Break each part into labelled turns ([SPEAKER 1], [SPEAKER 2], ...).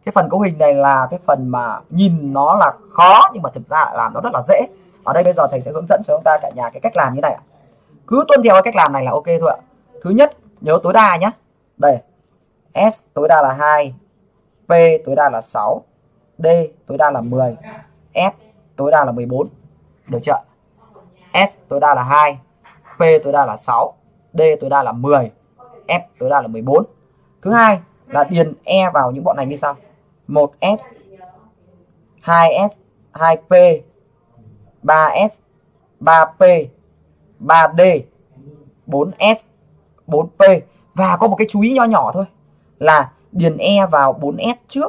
[SPEAKER 1] Cái phần cấu hình này là cái phần mà nhìn nó là khó nhưng mà thực ra làm nó rất là dễ. Ở đây bây giờ thầy sẽ hướng dẫn cho chúng ta cả nhà cái cách làm như này ạ. Cứ tuân theo cái cách làm này là ok thôi ạ. Thứ nhất, nhớ tối đa nhé. Đây, S tối đa là 2, P tối đa là 6, D tối đa là 10, F tối đa là 14. Được chưa? S tối đa là 2, P tối đa là 6, D tối đa là 10, F tối đa là 14. Thứ hai là điền E vào những bọn này như sau: 1S, 2S, 2P, 3S, 3P, 3D, 4S, 4P. Và có một cái chú ý nho nhỏ thôi là điền E vào 4S trước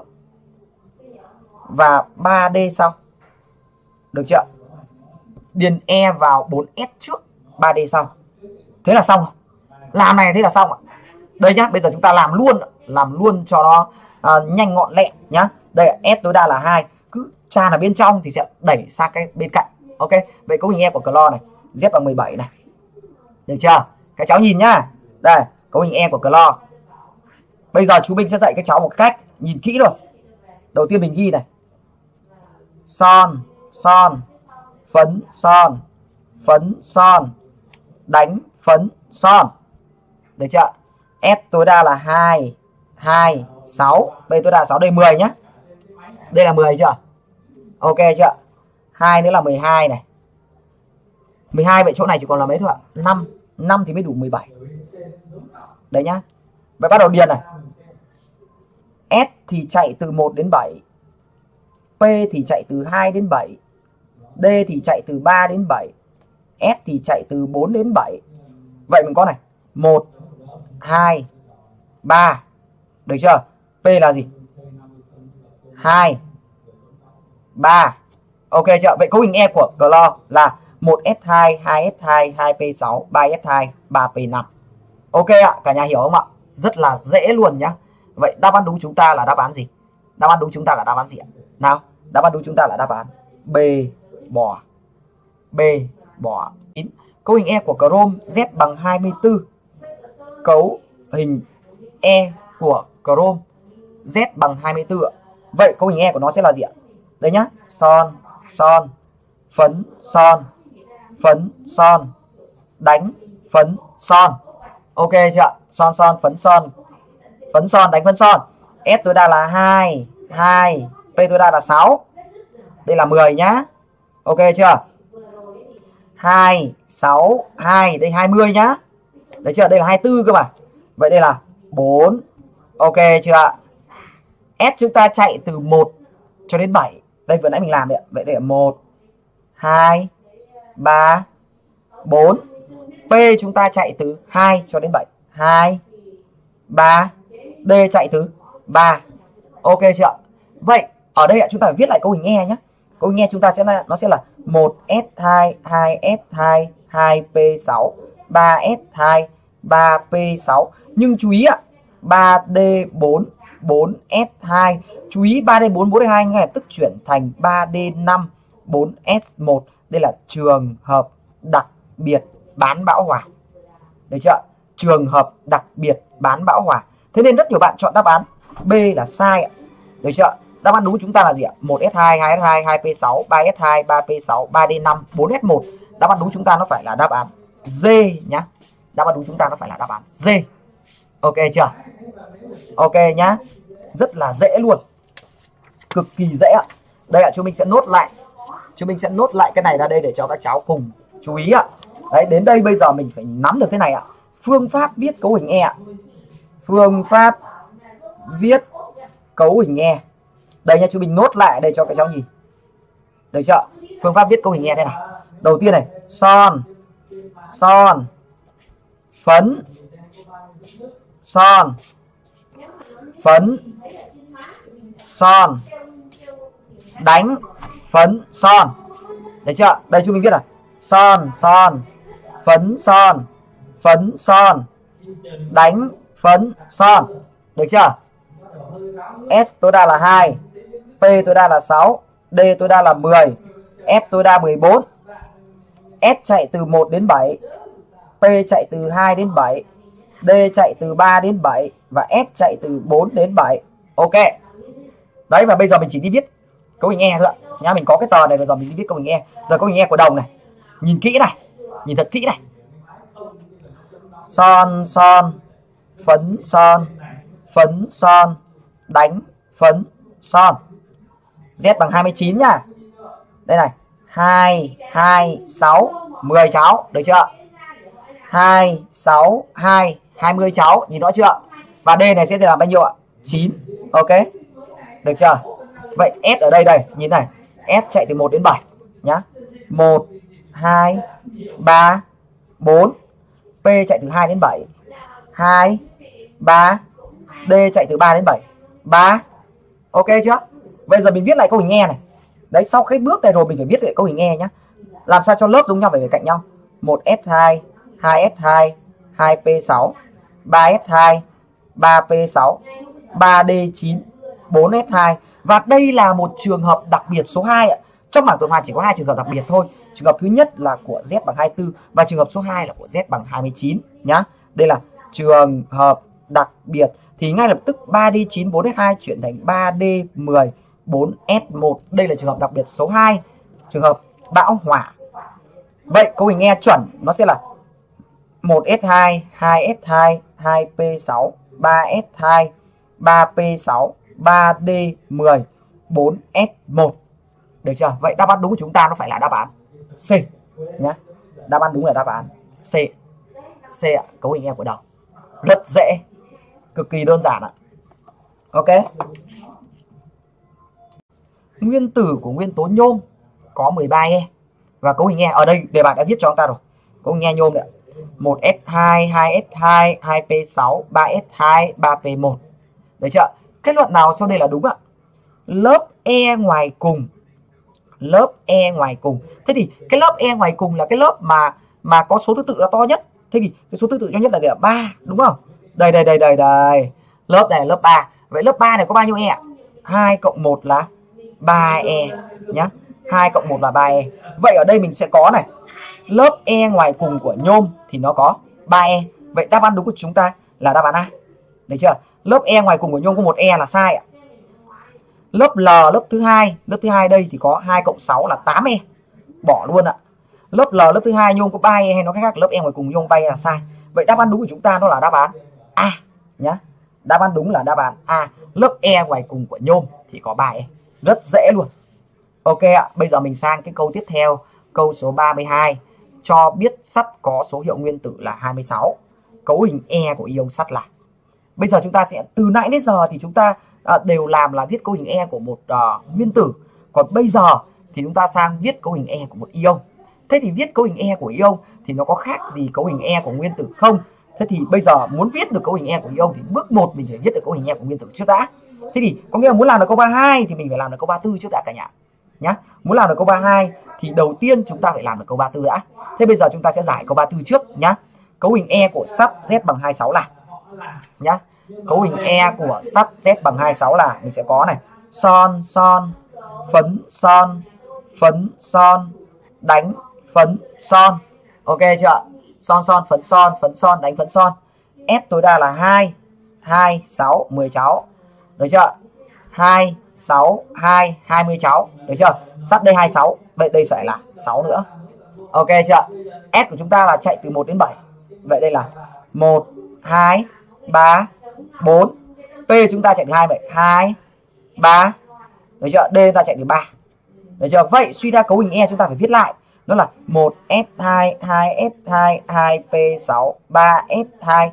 [SPEAKER 1] và 3D sau. Được chưa? Điền E vào 4S trước, 3D sau. Thế là xong rồi. Làm này thế là xong ạ. Đây nhá, bây giờ chúng ta làm luôn cho nó nhanh gọn lẹ nhá. Đây S tối đa là 2, cứ tràn ở bên trong thì sẽ đẩy sang cái bên cạnh. Ok, vậy cấu hình E của clo này, Z bằng 17 này. Được chưa? Các cháu nhìn nhá. Đây, cấu hình E của clo. Bây giờ chú Minh sẽ dạy các cháu một cách nhìn kỹ rồi. Đầu tiên mình ghi này: son, son, phấn, son, phấn, son, đánh, phấn, son. Được chưa? S tối đa là 2, 2, 6, B tối đa là 6, đây 10 nhá. Đây là 10 chưa? Ok chưa? 2 nữa là 12 này. 12 vậy chỗ này chỉ còn là mấy thôi ạ? 5. 5 thì mới đủ 17. Đấy nhá. Vậy bắt đầu điền này. S thì chạy từ 1 đến 7. P thì chạy từ 2 đến 7. D thì chạy từ 3 đến 7. S thì chạy từ 4 đến 7. Vậy mình có này: 1, 2, 3. Được chưa? P là gì? 2, 3. Ok chưa? Vậy cấu hình E của clo là 1S2, 2S2, 2P6, 3S2, 3P5. Ok ạ, cả nhà hiểu không ạ? Rất là dễ luôn nhá. Vậy đáp án đúng chúng ta là đáp án gì? Đáp án đúng chúng ta là đáp án gì ạ? Nào, đáp án đúng chúng ta là đáp án B bỏ. B bỏ 9. Cấu hình E của Chrome Z bằng 24. Cấu hình E của Chrome Z bằng 24 ạ. Vậy cấu hình E của nó sẽ là gì ạ? Đây nhá. Son, son, phấn, son, phấn, son, đánh, phấn, son. Ok chưa? Son, son, phấn, son, phấn, son, đánh, phấn, son. S tối đa là 2, 2, P tối đa là 6. Đây là 10 nhá. Ok chưa? 2, 6, 2, đây 20 nhá. Đấy chưa? Đây là 24 cơ mà. Vậy đây là 4. Ok chưa ạ? S chúng ta chạy từ 1 cho đến 7. Đây vừa nãy mình làm đấy ạ. Vậy đây là 1, 2, 3, 4. P chúng ta chạy từ 2 cho đến 7. 2, 3. D chạy từ 3. Ok chưa ạ? Vậy ở đây chúng ta phải viết lại cấu hình E nhé. Cấu hình E chúng ta sẽ là, nó sẽ là 1S2, 2S2, 2P6, 3S2, 3P6. Nhưng chú ý ạ, 3D4, 4S2. Chú ý 3D4, 4D2 ngay lập tức chuyển thành 3D5, 4S1. Đây là trường hợp đặc biệt bán bão hòa. Được chưa? Trường hợp đặc biệt bán bão hòa. Thế nên rất nhiều bạn chọn đáp án B là sai ạ. Được chưa? Đáp án đúng chúng ta là gì ạ? 1S2, 2S2, 2P6, 3S2, 3P6, 3D5, 4S1. Đáp án đúng chúng ta nó phải là đáp án D nhá. Đáp án đúng chúng ta nó phải là đáp án D. Ok chưa? Ok nhá. Rất là dễ luôn. Cực kỳ dễ ạ. Đây ạ, chúng mình sẽ nốt lại. Chúng mình sẽ nốt lại cái này ra đây để cho các cháu cùng chú ý ạ. Đấy, đến đây bây giờ mình phải nắm được thế này ạ. Phương pháp viết cấu hình E ạ. Phương pháp viết cấu hình E. Đây nha, chúng mình nốt lại đây cho các cháu nhìn. Được chưa? Phương pháp viết cấu hình E đây này. Đầu tiên này, son, son, phấn, son, phấn, son, đánh, phấn, son. Được chưa? Đây chúng mình viết là son, son, phấn, son, phấn, son, đánh, phấn, son. Được chưa? S tối đa là 2, P tối đa là 6, D tối đa là 10, F tối đa 14. S chạy từ 1 đến 7, P chạy từ 2 đến 7, D chạy từ 3 đến 7 và F chạy từ 4 đến 7. Ok. Đấy, và bây giờ mình chỉ đi viết cấu hình E thôi ạ. Nhá, mình có cái tờ này rồi, giờ mình đi viết cấu hình E. Giờ cấu hình E của đồng này, nhìn kỹ này, nhìn thật kỹ này. Son son, phấn son, phấn son, đánh phấn son. Z bằng 29 nhá. Đây này, 2 2 6 10 cháu, được chưa? 2 6 2 20 cháu, nhìn rõ chưa? Và D này sẽ là bao nhiêu ạ? 9. Ok. Được chưa? Vậy S ở đây đây, nhìn này. S chạy từ 1 đến 7 nhá. 1 2 3 4. P chạy từ 2 đến 7. 2 3. D chạy từ 3 đến 7. 3. Ok chưa? Bây giờ mình viết lại cấu hình E này. Đấy, sau cái bước này rồi mình phải viết lại cấu hình E nhá. Làm sao cho lớp giống nhau phải ở cạnh nhau. 1S2, 2S2, 2P6, 3S2, 3P6, 3D9, 4S2. Và đây là một trường hợp đặc biệt số 2 ạ. Trong bảng tuần hoàn chỉ có 2 trường hợp đặc biệt thôi. Trường hợp thứ nhất là của Z bằng 24 và trường hợp số 2 là của Z bằng 29 nhá. Đây là trường hợp đặc biệt. Thì ngay lập tức 3D9 4S2 chuyển thành 3D10 4S1. Đây là trường hợp đặc biệt số 2, trường hợp bão hỏa. Vậy cấu hình E chuẩn nó sẽ là 1S2, 2S2, 2P6, 3S2, 3P6, 3D10, 4S1. Được chưa? Vậy đáp án đúng của chúng ta nó phải là đáp án C nhá. Đáp án đúng là đáp án C. C ạ, cấu hình E của đồng. Rất dễ, cực kỳ đơn giản ạ. Ok. Nguyên tử của nguyên tố nhôm có 13E. Và cấu hình E ở đây đề bài đã viết cho chúng ta rồi. Cấu hình E nhôm đấy. 1S2, 2S2, 2P6, 3S2, 3P1. Được chưa? Kết luận nào sau đây là đúng ạ? Lớp E ngoài cùng. Lớp E ngoài cùng. Thế thì cái lớp E ngoài cùng là cái lớp mà có số thứ tự là to nhất. Thế thì cái số thứ tự nhỏ nhất là 3, đúng không? Đây. Lớp này là lớp 3. Vậy lớp 3 này có bao nhiêu E ạ? 2 cộng 1 là 3E nhá. 2 cộng 1 là 3E. Vậy ở đây mình sẽ có này, lớp E ngoài cùng của nhôm thì nó có 3E. Vậy đáp án đúng của chúng ta là đáp án A. Được chưa? Lớp E ngoài cùng của nhôm có 1E là sai ạ. Lớp L, lớp thứ hai đây thì có 2 cộng 6 là 8E. Bỏ luôn ạ. Lớp L, lớp thứ hai nhôm có 3E hay nói cách khác lớp E ngoài cùng nhôm 3E là sai. Vậy đáp án đúng của chúng ta nó là đáp án A nhá. Đáp án đúng là đáp án A. Lớp E ngoài cùng của nhôm thì có 3E. Rất dễ luôn. Ok ạ, bây giờ mình sang cái câu tiếp theo, câu số 32. Cho biết sắt có số hiệu nguyên tử là 26. Cấu hình E của ion sắt là. Bây giờ chúng ta sẽ từ nãy đến giờ thì chúng ta đều làm là viết cấu hình E của một nguyên tử. Còn bây giờ thì chúng ta sang viết cấu hình E của một ion. Thế thì viết cấu hình E của ion thì nó có khác gì cấu hình E của nguyên tử không? Thế thì bây giờ muốn viết được cấu hình E của ion thì bước 1 mình phải viết được cấu hình E của nguyên tử trước đã. Thế thì có nghĩa là muốn làm được câu 32 thì mình phải làm được câu 34 trước đã cả nhà nhá. Muốn làm được câu 32 thì đầu tiên chúng ta phải làm được câu 34 đã. Thế bây giờ chúng ta sẽ giải câu 34 trước nhá. Cấu hình E của sắt Z bằng 26 là nhá. Cấu hình E của sắt Z bằng 26 là mình sẽ có này, son son, phấn son, phấn son, đánh phấn son. Ok chưa? Son son, phấn son, đánh phấn son. S tối đa là 2, 2, 6, 10 cháu. Được chưa? 2, 6, 2, 20 cháu. Được chưa? Sắt đây 26, vậy đây phải là 6 nữa. Ok chưa? S của chúng ta là chạy từ 1 đến 7. Vậy đây là 1, 2, 3, 4. P chúng ta chạy từ 2, 7, 2, 3. Được chưa? D ta chạy từ 3. Được chưa? Vậy suy ra cấu hình E chúng ta phải viết lại. Nó là 1S2, 2S2, 2P6, 3S2,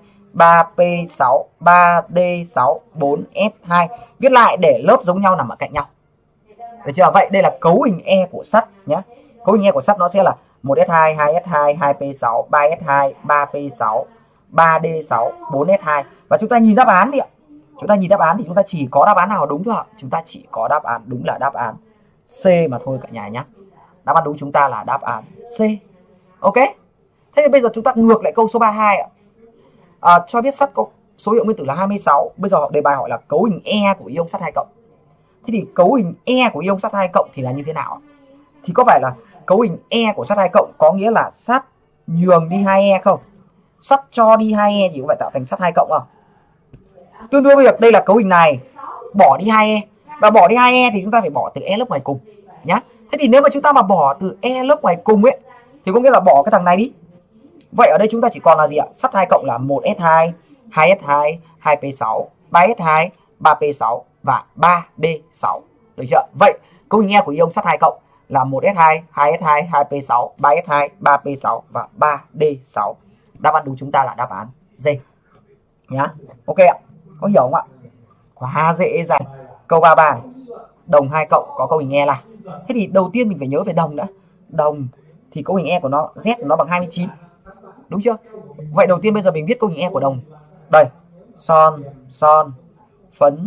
[SPEAKER 1] 3P6, 3D6, 4S2. Viết lại để lớp giống nhau nằm ở cạnh nhau. Được chưa? Vậy đây là cấu hình E của sắt nhé. Cấu hình E của sắt nó sẽ là 1S2, 2S2, 2P6, 3S2, 3P6, 3D6, 4S2. Và chúng ta nhìn đáp án đi ạ. Chúng ta nhìn đáp án thì chúng ta chỉ có đáp án nào đúng thôi ạ. Chúng ta chỉ có đáp án đúng là đáp án C mà thôi cả nhà nhé. Đáp án đúng chúng ta là đáp án C. Ok. Thế thì bây giờ chúng ta ngược lại câu số 32 ạ. Cho biết sắt có số hiệu nguyên tử là 26. Bây giờ đề bài hỏi là cấu hình E của ion sắt 2 cộng. Thế thì cấu hình E của ion sắt 2 cộng thì là như thế nào? Thì có phải là cấu hình E của sắt 2 cộng có nghĩa là sắt nhường đi 2E không? Sắt cho đi 2E thì có phải tạo thành sắt 2 cộng không? Tương đương với việc đây là cấu hình này, bỏ đi 2E. Và bỏ đi 2e thì chúng ta phải bỏ từ e lớp ngoài cùng nhá. Thế thì nếu mà chúng ta mà bỏ từ e lớp ngoài cùng ấy thì có nghĩa là bỏ cái thằng này đi. Vậy ở đây chúng ta chỉ còn là gì ạ? Sắt 2 cộng là 1s2, 2s2, 2p6, 3s2, 3p6 và 3d6. Được chưa? Vậy cấu hình E của ion sắt 2 cộng là 1s2, 2s2, 2p6, 3s2, 3p6 và 3d6. Đáp án đúng chúng ta là đáp án D nhá. Ok ạ. Có hiểu không ạ? Quá dễ dàng. Câu 33 này. Đồng 2 cộng có cấu hình E là. Thế thì đầu tiên mình phải nhớ về đồng đã. Đồng thì cấu hình E của nó, Z của nó bằng 29. Đúng chưa? Vậy đầu tiên bây giờ mình viết cấu hình E của đồng. Đây. Son, son, phấn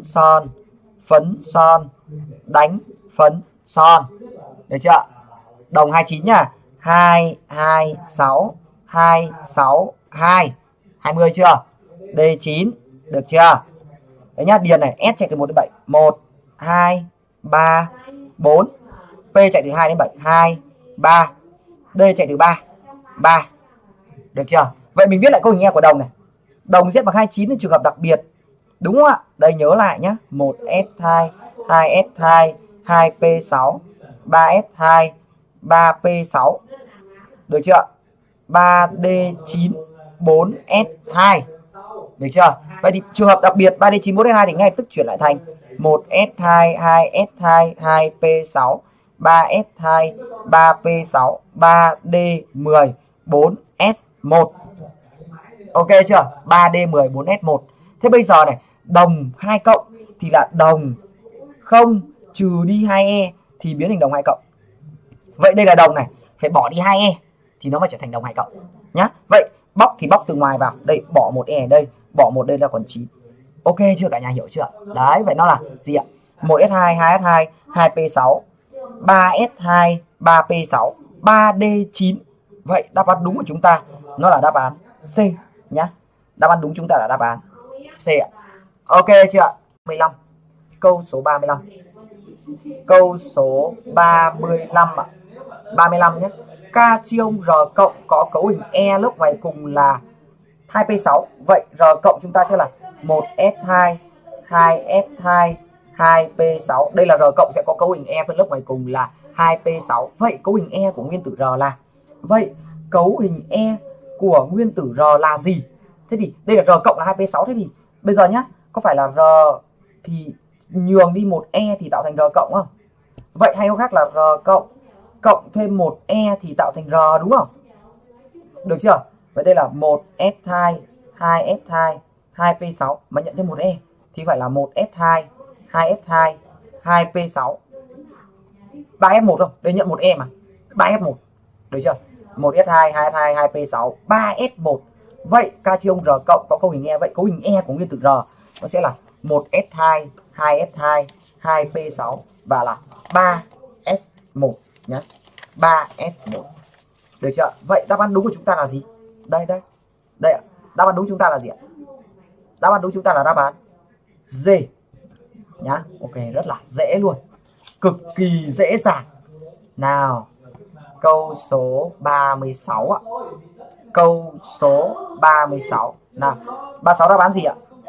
[SPEAKER 1] son, đánh, phấn, son. Được chưa? Đồng 29 nha. 2, 2, 6, 2, 6, 2. 20 chưa? D9. Được chưa? Đấy nhá, điền này, S chạy từ 1 đến 7. 1, 2, 3, 4. P chạy từ 2 đến 7. 2, 3. D chạy từ 3. 3. Được chưa? Vậy mình viết lại cấu hình E của đồng này. Đồng Z bằng 29 là trường hợp đặc biệt. Đúng không ạ? Đây nhớ lại nhé. 1S2, 2S2, 2P6, 3S2, 3P6. Được chưa? 3D9, 4S2. Được chưa? Vậy thì trường hợp đặc biệt 3D9, 4S2 thì ngay tức chuyển lại thành 1S2, 2S2, 2P6, 3S2, 3P6, 3D10, 4S1. Ok chưa? 3D10, 4S1. Thế bây giờ này, đồng 2 cộng thì là đồng 0 trừ đi 2e thì biến thành đồng 2 cộng. Vậy đây là đồng này, phải bỏ đi 2e thì nó mới trở thành đồng 2 cộng nhá. Vậy bóc thì bóc từ ngoài vào. Đây, bỏ một e ở đây, bỏ một đây là còn 9. Ok chưa cả nhà, hiểu chưa? Đấy, vậy nó là gì ạ? 1S2, 2S2, 2P6, 3S2, 3P6, 3D9. Vậy đáp án đúng của chúng ta nó là đáp án C nhá. Đáp án đúng chúng ta là đáp án C ạ. Ok chưa? 15. Câu số 35. Câu số 35 ạ. 35 nhé. Cation R cộng có cấu hình E lớp ngoài cùng là 2P6. Vậy R cộng chúng ta sẽ là 1S2, 2S2, 2P6. Đây là R cộng sẽ có cấu hình E phân lớp ngoài cùng là 2P6. Vậy cấu hình E của nguyên tử R là? Vậy cấu hình E của nguyên tử R là gì? Thế thì đây là R cộng là 2P6. Thế thì bây giờ nhá, có phải là R thì nhường đi một E thì tạo thành R cộng không? Vậy hay nói khác là R cộng cộng thêm một E thì tạo thành R, đúng không? Được chưa? Vậy đây là 1S2, 2S2, 2P6 mà nhận thêm một E thì phải là 1S2, 2S2, 2P6, 3S1 không? Đây nhận một E mà, 3S1. Được chưa? 1S2, 2S2, 2P6, 3S1. Vậy cation R cộng có cấu hình E. Vậy cấu hình E của nguyên tử R nó sẽ là 1S2, 2S2, 2P6 và là 3S1 nhé. 3S1. Được chưa? Vậy đáp án đúng của chúng ta là gì? Đây đây. Đây ạ. Đáp án đúng chúng ta là gì ạ? Đáp án đúng chúng ta là đáp án D nhá. Ok, rất là dễ luôn. Cực kỳ dễ dàng. Nào, câu số 36 ạ. Câu số 36. Nào, 36 đáp án gì ạ?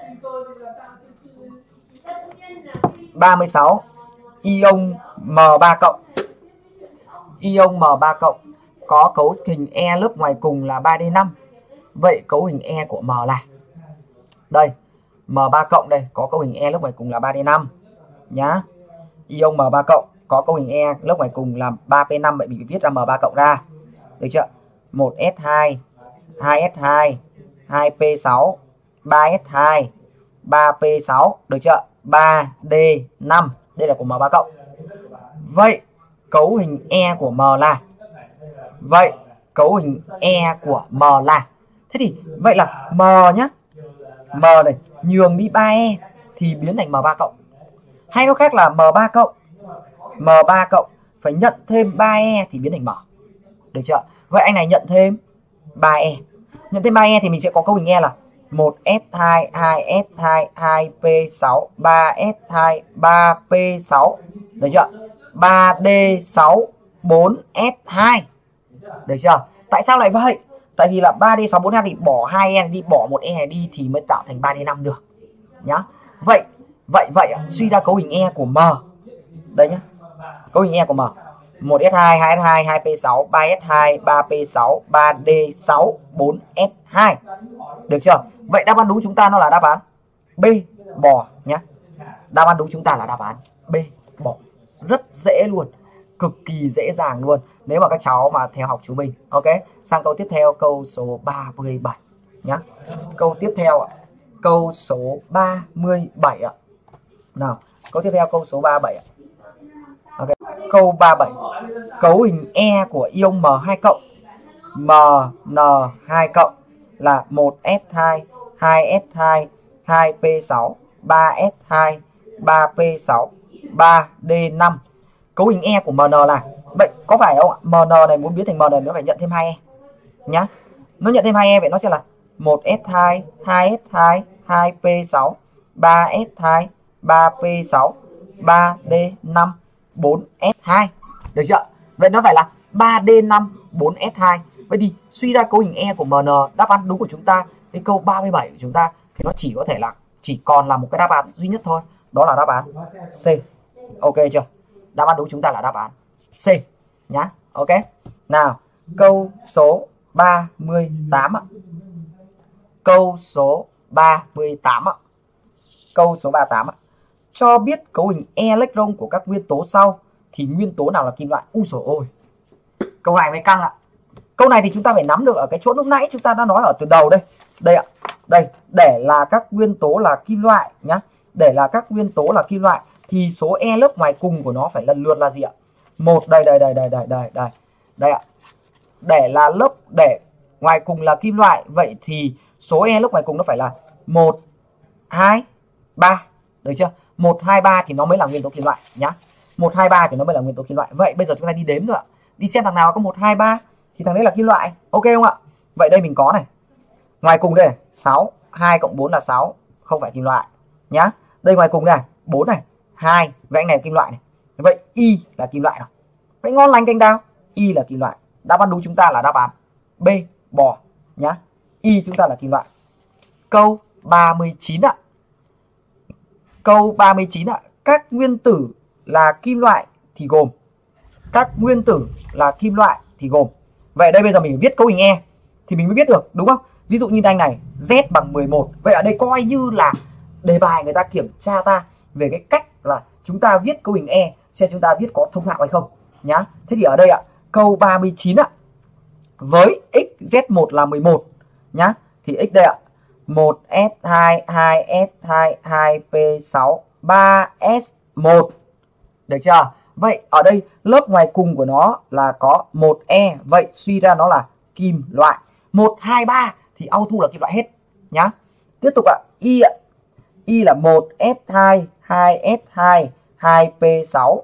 [SPEAKER 1] 36 ion M3 cộng. Ion M3 cộng có cấu hình E lớp ngoài cùng là 3D5. Vậy cấu hình E của M là? Đây, M3 cộng đây có cấu hình E lớp ngoài cùng là 3D5 nhá. Ion M3 cộng có cấu hình E lớp ngoài cùng là 3P5. Vậy mình phải viết ra M3 cộng ra. Được chưa? 1S2, 2S2, 2P6, 3S2, 3P6. Được chưa? 3D5. Đây là của M3 cộng. Vậy cấu hình E của M là? Vậy cấu hình E của M là? Thế thì vậy là M nhá. M này nhường đi 3E thì biến thành M3 cộng. Hay nó khác là M3 cộng. M3 cộng phải nhận thêm 3E thì biến thành M. Được chưa? Vậy anh này nhận thêm 3E. Nhận thêm 3E thì mình sẽ có cấu hình E là 1S2, 2S2, 2P6, 3S2, 3P6. Được chưa? 3D6, 4S2. Được chưa? Tại sao lại vậy? Tại vì là 3D6, 4S thì bỏ 2E đi, bỏ 1E này đi thì mới tạo thành 3D5 được. Nhá. Vậy Vậy suy ra cấu hình E của M. Đây nhá. Cấu hình E của M. 1S2, 2S2, 2P6, 3S2, 3P6, 3D6, 4S2. Được chưa? Vậy đáp án đúng chúng ta nó là đáp án B, bò nhá. Đáp án đúng chúng ta là đáp án B, bò. Rất dễ luôn, cực kỳ dễ dàng luôn nếu mà các cháu mà theo học chú mình. Ok, sang câu tiếp theo, câu số 37 nhá. Câu tiếp theo ạ. Câu số 37 ạ. Nào, câu tiếp theo câu số 37 ạ. Ok, câu 37. Cấu hình E của ion M2+, MN2+ là 1S2, 2S2, 2P6, 3S2, 3P6, 3D5. Cấu hình E của MN là vậy, có phải không ạ? MN này muốn biến thành MN nó phải nhận thêm 2E nhá. Nó nhận thêm 2E, vậy nó sẽ là 1S2, 2S2, 2P6, 3S2, 3P6, 3D5, 4S2. Được chưa? Vậy nó phải là 3D5, 4S2. Vậy thì suy ra cấu hình E của MN, đáp án đúng của chúng ta, cái câu 37 của chúng ta thì nó chỉ có thể là chỉ còn là một cái đáp án duy nhất thôi, đó là đáp án C. Ok chưa? Đáp án đúng chúng ta là đáp án C nhá. Ok. Nào, câu số 38 ạ. Câu số 38 ạ. Câu số 38 ạ. Cho biết cấu hình electron của các nguyên tố sau thì nguyên tố nào là kim loại? Úi dồi ôi. Câu này mới căng ạ. Câu này thì chúng ta phải nắm được ở cái chỗ lúc nãy chúng ta đã nói ở từ đầu đây. Đây ạ. Đây, để là các nguyên tố là kim loại nhá. Để là các nguyên tố là kim loại thì số E lớp ngoài cùng của nó phải lần lượt là gì ạ? Một đây. Đây ạ. Để là lớp để ngoài cùng là kim loại, vậy thì số E lớp ngoài cùng nó phải là 1, 2, 3. Được chưa? 1, 2, 3 thì nó mới là nguyên tố kim loại nhá. 1, 2, 3 thì nó mới là nguyên tố kim loại. Vậy bây giờ chúng ta đi đếm thôi ạ. Đi xem thằng nào có 1, 2, 3 thì thằng đấy là kim loại. Ok không ạ? Vậy đây mình có này. Ngoài cùng đây này, 6, 2 cộng 4 là 6, không phải kim loại nhá. Đây ngoài cùng này, 4 này, 2, vậy anh này là kim loại này. Vậy Y là kim loại nào? Vậy ngon lành canh đào, Y là kim loại. Đáp án đúng chúng ta là đáp án B, bò nhá. Y chúng ta là kim loại. Câu 39 ạ. Câu 39 ạ. Các nguyên tử là kim loại thì gồm. Các nguyên tử là kim loại thì gồm. Vậy đây bây giờ mình viết cấu hình E thì mình mới biết được, đúng không? Ví dụ như anh này, Z bằng 11. Vậy ở đây coi như là đề bài người ta kiểm tra ta về cái cách là chúng ta viết cấu hình E, xem chúng ta viết có thông thạo hay không nhá. Thế thì ở đây ạ, câu 39 ạ. Với x Z1 là 11 nhá, thì x đây ạ, 1S2, 2S2, 2P6, 3S1. Được chưa? Vậy ở đây lớp ngoài cùng của nó là có 1E, vậy suy ra nó là kim loại. 1, 2, 3 thì auto là kim loại hết nhá. Tiếp tục ạ, Y ạ. Y là 1S2, 2S2, 2P6,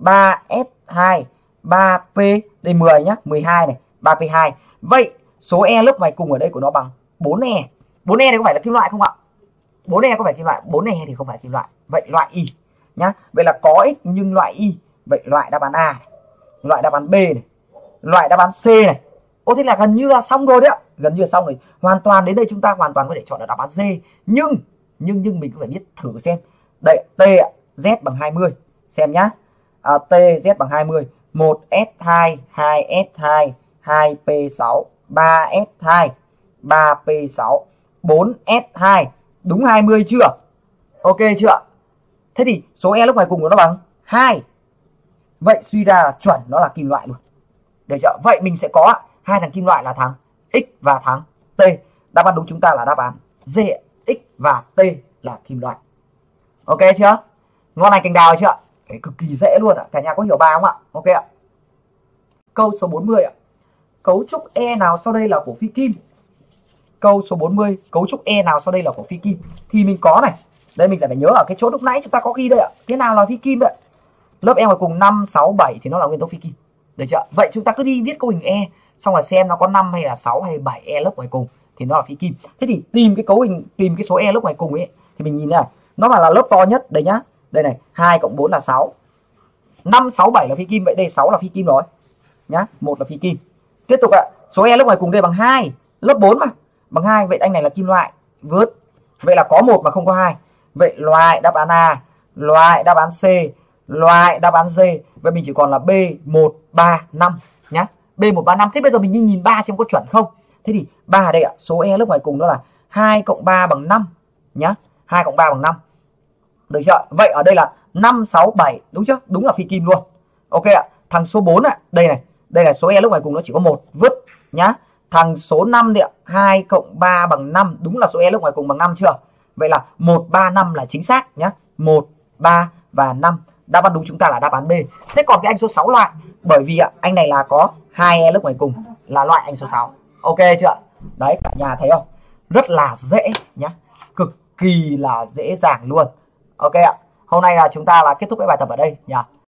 [SPEAKER 1] 3S2, 3P, đây 10 nhá, 12 này, 3P2. Vậy số E lớp ngoài cùng ở đây của nó bằng 4E. 4E này có phải là kim loại không ạ? 4E có phải kim loại? 4E thì không phải kim loại. Vậy loại Y nhá. Vậy là có X nhưng loại Y. Vậy loại đáp án A này, loại đáp án B này, loại đáp án C này. Ô thế là gần như là xong rồi đấy ạ. Gần như là xong rồi. Hoàn toàn đến đây chúng ta hoàn toàn có thể chọn được đáp án D. Nhưng mình cứ phải biết thử xem. Đây, T ạ, Z bằng 20. Xem nhá. T Z bằng 20. 1S2, 2S2, 2P6, 3S2, 3P6, 4S2. Đúng 20 chưa? Ok chưa? Thế thì số E lúc ngoài cùng của nó bằng 2. Vậy suy ra là chuẩn nó là kim loại luôn. Được chưa? Vậy mình sẽ có hai thằng kim loại là thằng X và thằng T. Đáp án đúng chúng ta là đáp án D. X và T là kim loại. Ok chưa? Ngon lành cành đào chưa? Cái cực kỳ dễ luôn ạ. Cả nhà có hiểu bài không ạ? Ok ạ. Câu số 40 ạ. Cấu trúc E nào sau đây là của phi kim? Câu số 40, cấu trúc E nào sau đây là của phi kim? Thì mình có này. Đây mình phải nhớ ở cái chỗ lúc nãy chúng ta có ghi đây ạ. Thế nào là phi kim vậy? Lớp E ngoài cùng 5, 6, 7 thì nó là nguyên tố phi kim. Được chưa? Vậy chúng ta cứ đi viết cấu hình E, xong rồi xem nó có 5 hay là 6 hay 7 E lớp ngoài cùng thì nó là phi kim. Thế thì tìm cái cấu hình, tìm cái số E lớp ngoài cùng ấy thì mình nhìn này, nó mà là lớp to nhất đây nhá. Đây này, 2 cộng 4 là 6. 5, 6, 7 là phi kim, vậy đây 6 là phi kim rồi. Nhá, 1 là phi kim. Tiếp tục ạ, số E lớp ngoài cùng đây bằng 2, lớp 4 mà, bằng 2, vậy anh này là kim loại, vớt. Vậy là có 1 mà không có 2. Vậy loại đáp án A, loại đáp án C, loại đáp án D. Vậy mình chỉ còn là B135 nhá. B135. Thế bây giờ mình nhìn 3 xem có chuẩn không. Thế thì 3 ở đây ạ, số e lớp ngoài cùng đó là 2 cộng 3 bằng 5 nhá. 2 cộng 3 bằng 5. Được chưa? Vậy ở đây là 5 6 7, đúng chưa? Đúng là phi kim luôn. Ok ạ. Thằng số 4 ạ, đây này. Đây là số e lớp ngoài cùng nó chỉ có 1, vứt nhá. Thằng số 5 đi ạ, 2 cộng 3 bằng 5, đúng là số e lớp ngoài cùng bằng 5 chưa? Vậy là 1 3 5 là chính xác nhá. 1 3 và 5. Đáp án đúng chúng ta là đáp án B. Thế còn cái anh số 6 loại, bởi vì ạ, anh này là có 2 e lớp ngoài cùng, là loại anh số 6. Ok chưa? Đấy, cả nhà thấy không? Rất là dễ nhá. Cực kỳ là dễ dàng luôn. Ok ạ. Hôm nay là chúng ta là kết thúc cái bài tập ở đây nhá.